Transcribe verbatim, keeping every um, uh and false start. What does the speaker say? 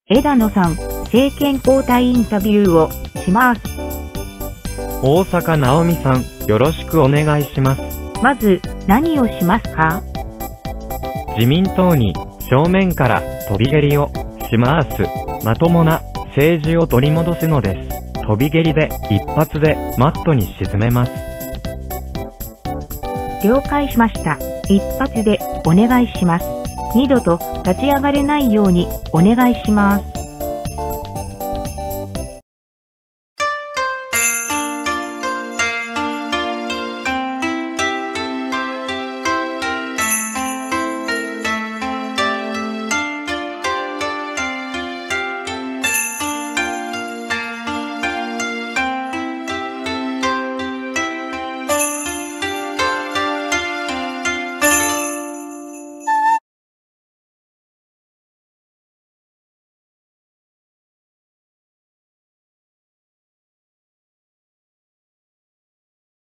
枝野さん、政権交代インタビューをします。 大坂なおみさん、よろしくお願いします。 まず、何をしますか？ 自民党に正面から飛び蹴りをします。まともな政治を取り戻すのです。飛び蹴りで一発でマットに沈めます。 了解しました。一発でお願いします。二度と立ち上がれないようにお願いします。